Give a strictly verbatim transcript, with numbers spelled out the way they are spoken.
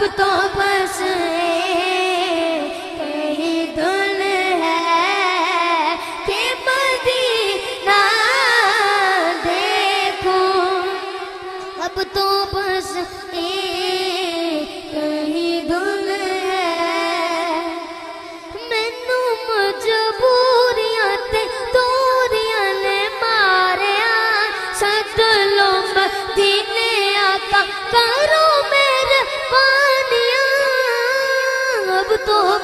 تو بس کہیں دل ہے کہ مدینہ دیکھوں، اب تو بس کہیں دل ہے، مینوں مجبوریاں تے دوریاں نے ماریا، سد لو مدینے آقا کرو میرے پانیاں، اب تو